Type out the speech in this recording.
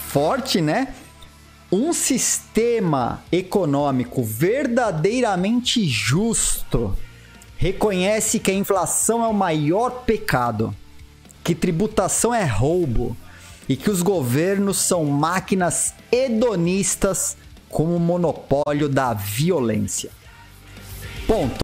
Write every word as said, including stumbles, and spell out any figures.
forte, né? Um sistema econômico verdadeiramente justo reconhece que a inflação é o maior pecado, que tributação é roubo e que os governos são máquinas hedonistas com o monopólio da violência. Ponto.